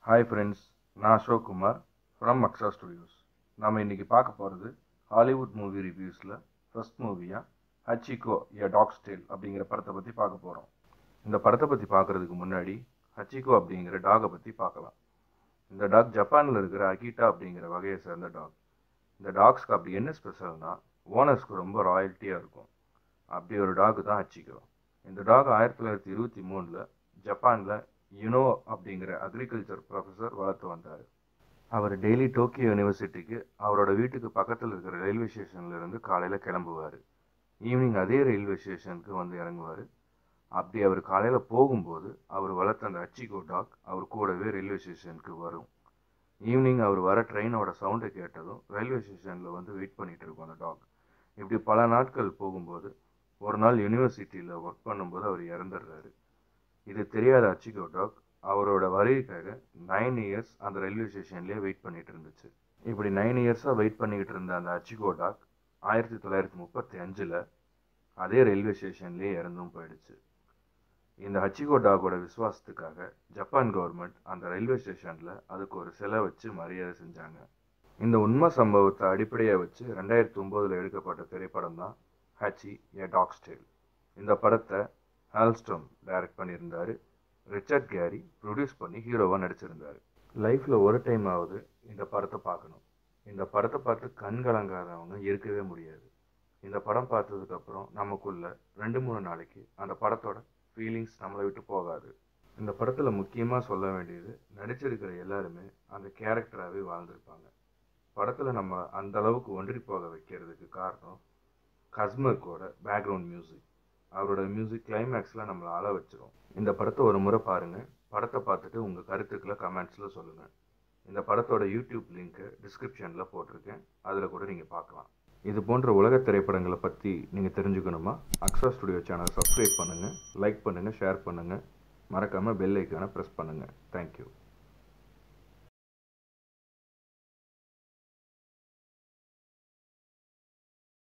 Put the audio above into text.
Hi friends, நான் Ashok Kumar from Aksha studios. நம்ம இன்னைக்கு பார்க்க போகிறது ஹாலிவுட் மூவி ரிவ்யூஸில் ஃபர்ஸ்ட் மூவியாக ஹச்சிகோ எ டாக்ஸ் டேல் அப்படிங்கிற படத்தை பற்றி பார்க்க போகிறோம். இந்த படத்தை பற்றி பார்க்குறதுக்கு முன்னாடி ஹச்சிகோ அப்படிங்கிற டாகை பற்றி பார்க்கலாம். இந்த டாக் ஜப்பானில் இருக்கிற அகிட்டா அப்படிங்கிற வகையை சேர்ந்த டாக். இந்த டாக்ஸ்க்கு அப்படி என்ன ஸ்பெஷல்னா ஓனர்ஸ்க்கு ரொம்ப ராயல்ட்டியாக இருக்கும். அப்படி ஒரு டாக் தான் ஹச்சிகோ. இந்த டாக் 1923 ஜப்பானில் யுனோ அப்படிங்கிற அக்ரிகல்ச்சர் ப்ரொஃபஸர் வளர்த்து வந்தார். அவர் டெய்லி டோக்கியோ யூனிவர்சிட்டிக்கு அவரோட வீட்டுக்கு பக்கத்தில் இருக்கிற ரயில்வே ஸ்டேஷன்லேருந்து காலையில் கிளம்புவார். ஈவினிங் அதே ரயில்வே ஸ்டேஷனுக்கு வந்து இறங்குவார். அப்படி அவர் காலையில் போகும்போது அவர் வளர்த்த அந்த ஹச்சிகோ டாக் அவர் கூடவே ரயில்வே ஸ்டேஷனுக்கு வரும். ஈவினிங் அவர் வர ட்ரெயினோட சவுண்டை கேட்டதும் ரயில்வே ஸ்டேஷனில் வந்து வெயிட் பண்ணிகிட்டு இருக்கும் அந்த டாக். இப்படி பல நாட்கள் போகும்போது ஒரு நாள் யூனிவர்சிட்டியில் ஒர்க் பண்ணும்போது அவர் இறந்துடுறாரு. இது தெரியாத ஹச்சிகோ டாக் அவரோட வருகைக்காக 9 இயர்ஸ் அந்த ரயில்வே ஸ்டேஷன்லேயே வெயிட் பண்ணிட்டு இருந்துச்சு. இப்படி 9 இயர்ஸாக வெயிட் பண்ணிக்கிட்டு இருந்த அந்த ஹச்சிகோ டாக் 1935 அதே ரயில்வே ஸ்டேஷன்லேயே இறந்தும் போயிடுச்சு. இந்த ஹச்சிகோ டாகோட விசுவாசத்துக்காக ஜப்பான் கவர்மெண்ட் அந்த ரயில்வே ஸ்டேஷனில் அதுக்கு ஒரு சிலை வச்சு மரியாதை செஞ்சாங்க. இந்த உண்மை சம்பவத்தை அடிப்படையாக வச்சு 2009 எடுக்கப்பட்ட திரைப்படம் தான் ஹச்சி எ டாக்ஸ் டேல். இந்த படத்தை ஹால்ஸ்ட்ரோம் டைரக்ட் பண்ணியிருந்தார். ரிச்சர்ட் கேரி ப்ரொடியூஸ் பண்ணி ஹீரோவாக நடிச்சிருந்தார். லைஃப்பில் ஒரு டைம் ஆகுது இந்த படத்தை பார்க்கணும். இந்த படத்தை பார்த்து கண் கலங்காதவங்க இருக்கவே முடியாது. இந்த படம் பார்த்ததுக்கப்புறம் நமக்குள்ள 2-3 நாளைக்கு அந்த படத்தோட ஃபீலிங்ஸ் நம்மளை விட்டு போகாது. இந்த படத்தில் முக்கியமாக சொல்ல வேண்டியது நடிச்சிருக்கிற எல்லாருமே அந்த கேரக்டராகவே வாழ்ந்திருப்பாங்க. படத்தில் நம்ம அந்த அளவுக்கு ஒன்றி போக வைக்கிறதுக்கு காரணம் கஸ்மர்க்கோட பேக்ரவுண்ட் மியூசிக். அவரோட மியூசிக் கிளைமேக்ஸில் நம்மளை அழ வச்சிரும். இந்த படத்தை ஒரு முறை பாருங்கள். படத்தை பார்த்துட்டு உங்கள் கருத்துக்களை கமெண்ட்ஸில் சொல்லுங்கள். இந்த படத்தோட யூடியூப் லிங்க்கை டிஸ்கிரிப்ஷனில் போட்டிருக்கேன். அதில் கூட நீங்கள் பார்க்கலாம். இது போன்ற உலக திரைப்படங்களை பற்றி நீங்கள் தெரிஞ்சுக்கணுமா? அக்ஷா ஸ்டுடியோ சேனல் சப்ஸ்கிரைப் பண்ணுங்கள், லைக் பண்ணுங்கள், ஷேர் பண்ணுங்கள். மறக்காமல் பெல் ஐக்கானை ப்ரெஸ் பண்ணுங்கள். தேங்க்யூ.